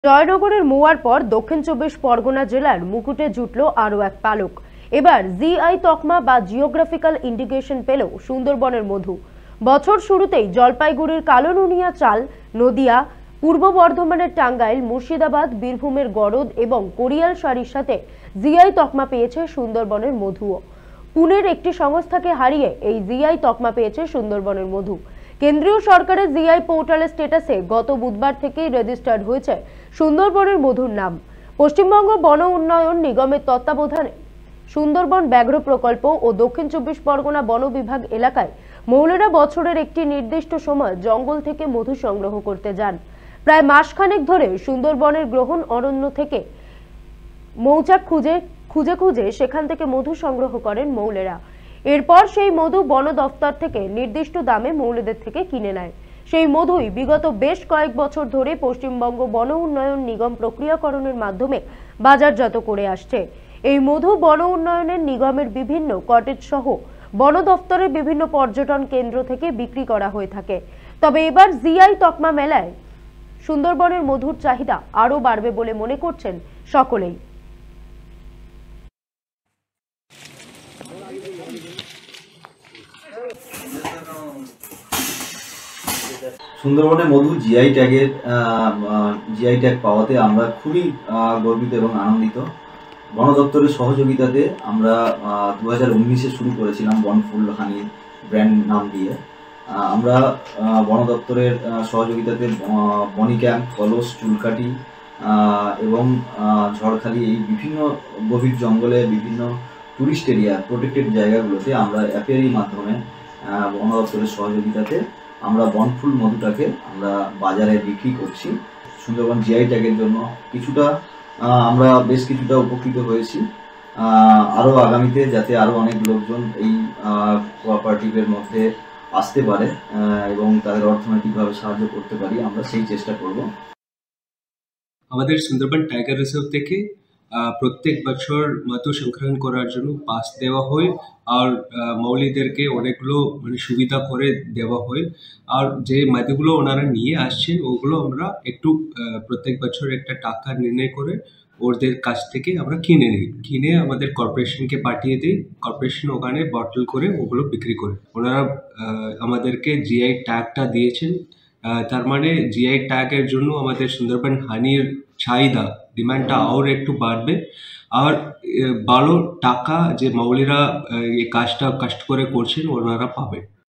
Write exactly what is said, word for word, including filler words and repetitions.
জয়নগরের mower পর দক্ষিণ চব্বিশ পরগনা জেলার মুকুটে জুটল আরও এক পালক। এবার জিআই তকমা বা জিওগ্রাফিক্যাল ইন্ডিকেশন পেল সুন্দরবনের মধু। বছর শুরুতেই জলপাইগুড়ির কালোনুনিয়া চাল, নদিয়া, পূর্ব বর্ধমানের টাঙ্গাইল, মুর্শিদাবাদ, বীরভূমের গরদ এবং কোরিয়াল শাড়ির সাথে জিআই তকমা পেয়েছে সুন্দরবনের মধুও। পুনের একটি সংস্থাকে হারিয়ে এই জিআই তকমা পেয়েছে সুন্দরবনের মধু। কেন্দ্রীয় সরকারের জিআই পোর্টালের স্ট্যাটাসে গত বুধবার থেকেই রেজিস্টার্ড হয়েছে সুন্দরবনের মধুর নাম। পশ্চিমবঙ্গ বন উন্নয়ন নিগমের তত্ত্বাবধানে সুন্দরবন ব্যাঘ্র প্রকল্প ও দক্ষিণ চব্বিশ পরগনা বন বিভাগ এলাকায় মৌলেরা বছরের একটি নির্দিষ্ট সময় জঙ্গল থেকে মধু সংগ্রহ করতে যান। প্রায় মাসখানেক ধরে সুন্দরবনের গ্রহণ অরণ্য থেকে মৌচাক খুঁজে খুঁজে খুঁজে সেখান থেকে মধু সংগ্রহ করেন মৌলেরা। এরপর সেই মধু বন দফতর থেকে নির্দিষ্ট দামে মৌলেদের থেকে কিনে নেয়। সেই মধুই বিগত বেশ কয়েক বছর ধরে পশ্চিমবঙ্গ বন উন্নয়ন নিগম প্রক্রিয়াকরণের মাধ্যমে বাজারজাত করে আসছে। এই মধু বন উন্নয়নের নিগমের বিভিন্ন কটেজ সহ বন দফতরের বিভিন্ন পর্যটন কেন্দ্র থেকে বিক্রি করা হয়ে থাকে। তবে এবার জিআই তকমা মেলায় সুন্দরবনের মধুর চাহিদা আরও বাড়বে বলে মনে করছেন সকলেই। সুন্দরবনে মধু জিআই ট্যাগের জিআই ট্যাগ পাওয়াতে আমরা খুবই গর্বিত এবং আনন্দিত। বন দপ্তরের সহযোগিতাতে আমরা দু হাজার উনিশে শুরু করেছিলাম বনফুল হানি ব্র্যান্ড নাম দিয়ে। আমরা বন দপ্তরের সহযোগিতাতে বনি ক্যাম্প, কলস, চুলকাটি এবং ঝড়খালি এই বিভিন্ন গভীর জঙ্গলে বিভিন্ন টুরিস্ট এরিয়া প্রোটেক্টেড জায়গাগুলোতে আমরা অ্যাপেরই মাধ্যমে বন দপ্তরের সহযোগিতাতে আমরা বনফুল মধুটাকে আমরা বাজারে বিক্রি করছি। সুন্দরবন জিআই ট্যাগের জন্য কিছুটা আমরা বেশ কিছুটা উপকৃত হয়েছি। আরও আগামীতে যাতে আরও অনেক লোকজন এই কোঅপারেটিভের মধ্যে আসতে পারে এবং তাদের অর্থনৈতিকভাবে সাহায্য করতে পারি, আমরা সেই চেষ্টা করব। আমাদের সুন্দরবন টাইগার রিজার্ভ থেকে প্রত্যেক বছর মধু সংগ্রহণ করার জন্য পাস দেওয়া হয় আর মৌলিদেরকে অনেকগুলো মানে সুবিধা করে দেওয়া হয়। আর যে মধুগুলো ওনারা নিয়ে আসছেন ওগুলো আমরা একটু প্রত্যেক বছর একটা টাকা নির্ণয় করে ওদের কাছ থেকে আমরা কিনে নিই, কিনে আমাদের কর্পোরেশনকে পাঠিয়ে দিই। কর্পোরেশন ওখানে বটল করে ওগুলো বিক্রি করে। ওনারা আমাদেরকে জিআই ট্যাগটা দিয়েছেন, তার মানে জিআই ট্যাগের জন্য আমাদের সুন্দরবন হানির চাহিদা ডিমান্ডটা আর একটু বাড়বে। আর ভালো টাকা যে মৌলিরা এই কাজটা কষ্ট করে করছেন ওনারা পাবে।